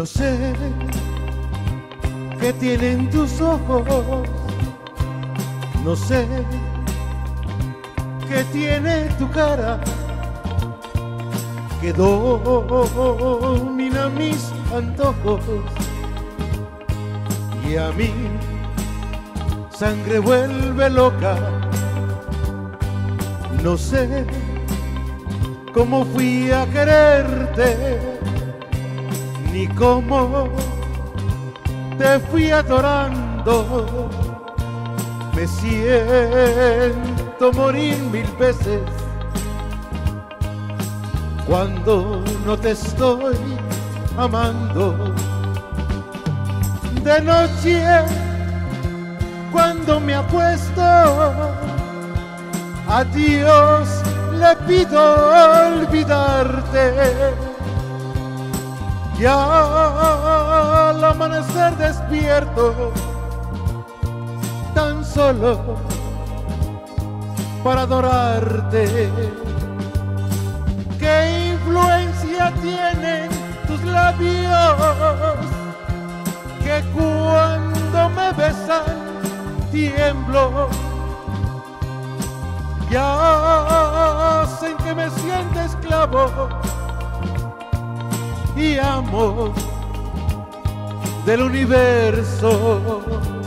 No sé qué tienen tus ojos, no sé qué tiene tu cara, que domina mis antojos y a mí sangre vuelve loca. No sé cómo fui a quererte, ni cómo te fui adorando. Me siento morir mil veces cuando no te estoy amando. De noche, cuando me acuesto, a Dios le pido olvidarte. Ya al amanecer despierto, tan solo para adorarte. ¿Qué influencia tienen tus labios que cuando me besan tiemblo? Ya hacen que me sienta esclavo y amo del universo.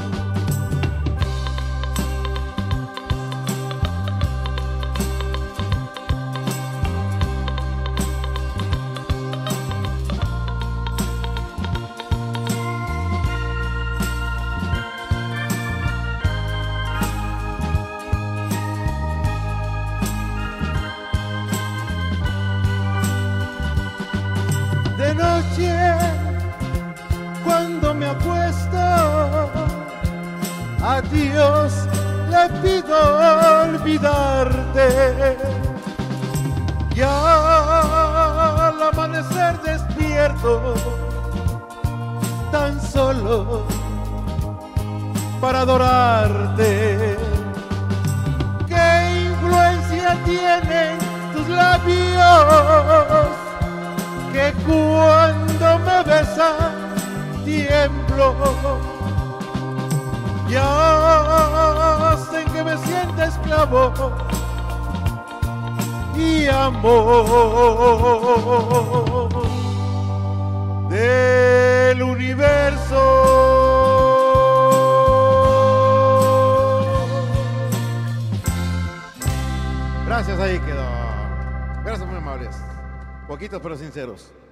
De noche, cuando me acuesto, a Dios le pido olvidarte. Ya al amanecer despierto, tan solo para adorarte. ¿Qué influencia tienen tus labios que cuando me besan tiemblo? Ya hacen que me sienta esclavo y amo del universo. Gracias, ahí quedó. Gracias, muy amables. Poquitos pero sinceros.